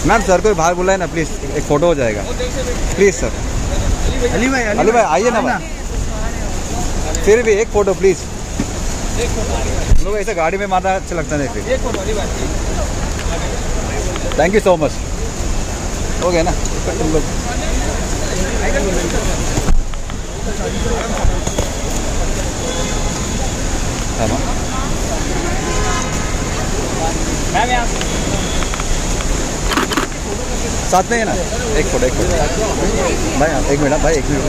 Ma'am sir को बाहर बुलाए ना प्लीज़, एक फ़ोटो हो जाएगा प्लीज़ सर। अली भाई आइए ना भाई, फिर भी एक फ़ोटो प्लीज़। लोग ऐसे गाड़ी में मारना अच्छा लगता है फिर। Thank you so much. हो गया ना तुम लोग। साथ में है ना, एक फोटो भाई। आप एक मिनट भाई, एक मिनट।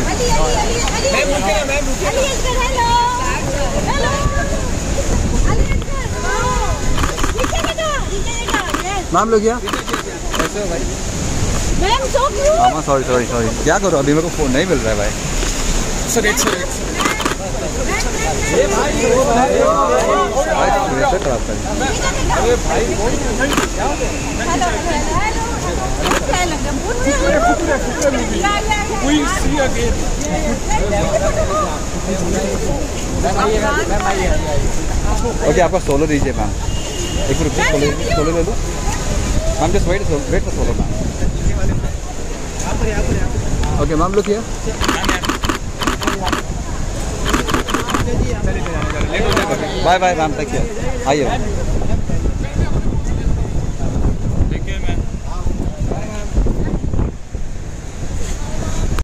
नाम लो क्या? कैसे हो भाई? हाँ सॉरी सॉरी सॉरी, क्या करो अभी मेरे को फ़ोन नहीं मिल रहा है भाई। सर एक सर खराब कर। ओके आपका सोलो दीजिए मैम, एक रुपये सोलो ले लो ma'am. Just wait for solo ma'am. Okay ma'am look here. Bye bye ma'am, take care. आइए मैम।